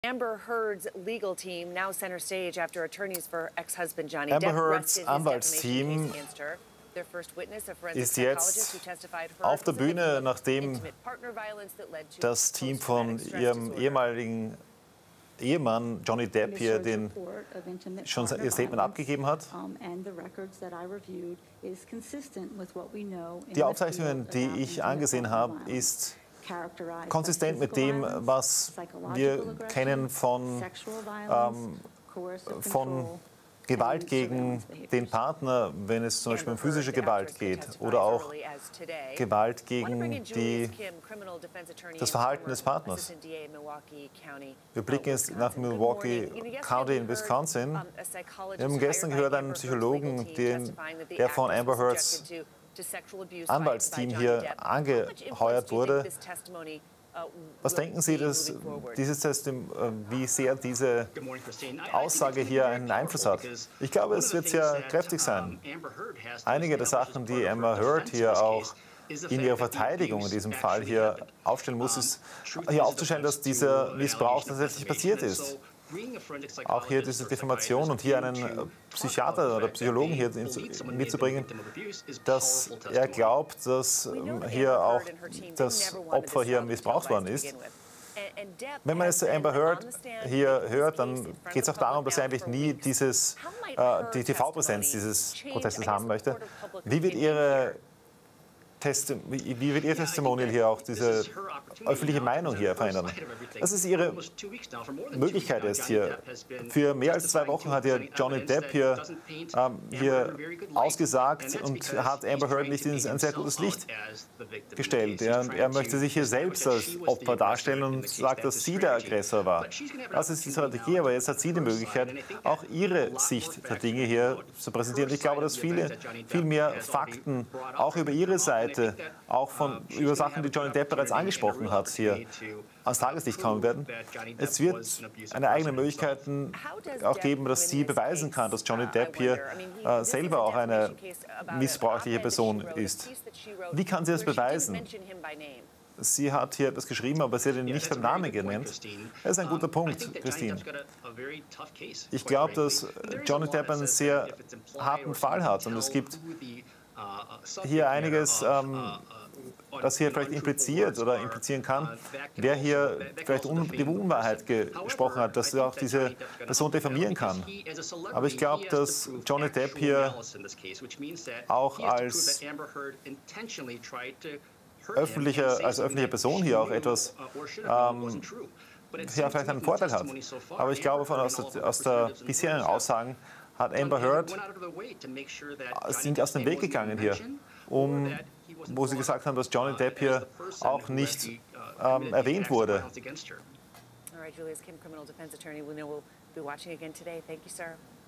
Amber Heard's legal team now center stage after attorneys for ex-husband Johnny Amber Depp Heards rested his Anwaltsteam defamation case against her. Their first witness, a forensic ist psychologist who jetzt testified auf der Heard was a victim Bühne, of nachdem intimate partner violence that led to das Team von post-traumatic stress ihrem disorder. ehemaligen Ehemann Johnny Depp hier schon ihr Statement abgegeben hat. Die Aufzeichnungen, die ich angesehen habe, ist konsistent mit dem, was wir kennen von Gewalt gegen den Partner, wenn es zum Beispiel um physische Gewalt geht oder auch Gewalt gegen das Verhalten des Partners. Wir blicken jetzt nach Milwaukee County in Wisconsin. Wir haben gestern gehört, einen Psychologen, der von Amber Heards Anwaltsteam hier angeheuert wurde. Was denken Sie, dass wie sehr diese Aussage hier einen Einfluss hat? Ich glaube, es wird sehr kräftig sein. Einige der Sachen, die Amber Heard hier auch in ihrer Verteidigung in diesem Fall hier aufstellen muss, ist hier aufzustellen, dass dieser Missbrauch tatsächlich passiert ist. Auch hier diese Diffamation und hier einen Psychiater oder Psychologen hier mitzubringen, dass er glaubt, dass hier auch das Opfer hier missbraucht worden ist. Wenn man jetzt Amber Heard hier hört, dann geht es auch darum, dass er eigentlich nie die TV-Präsenz dieses Protestes haben möchte. Wie wird Ihr Testimonial hier auch diese öffentliche Meinung hier verändern? Das ist Ihre Möglichkeit jetzt hier. Für mehr als 2 Wochen hat ja Johnny Depp hier ausgesagt und hat Amber Heard nicht in ein sehr gutes Licht gestellt. Er möchte sich hier selbst als Opfer darstellen und sagt, dass sie der Aggressor war. Das ist die Strategie, aber jetzt hat sie die Möglichkeit, auch ihre Sicht der Dinge hier zu präsentieren. Ich glaube, dass viel mehr Fakten auch über ihre Seite, auch über Sachen, die Johnny Depp bereits angesprochen hat, hier ans Tageslicht kommen werden. Es wird eine eigene Möglichkeit auch geben, dass sie beweisen kann, dass Johnny Depp hier selber auch eine missbräuchliche Person ist. Wie kann sie das beweisen? Sie hat hier etwas geschrieben, aber sie hat ihn nicht beim Namen genannt. Das ist ein guter Punkt, Christine. Ich glaube, dass Johnny Depp einen sehr harten Fall hat und es gibt hier einiges, das hier vielleicht impliziert oder implizieren kann, wer hier vielleicht die Unwahrheit gesprochen hat, dass er auch diese Person diffamieren kann. Aber ich glaube, dass Johnny Depp hier auch als öffentliche Person hier auch etwas vielleicht einen Vorteil hat. Aber ich glaube, aus der bisherigen Aussagen hat Amber Heard sind aus dem Weg gegangen hier, wo sie gesagt haben, dass Johnny Depp hier auch nicht erwähnt wurde. All right, Julius Kim, criminal defense attorney. We know we'll be watching again today. Thank you, sir.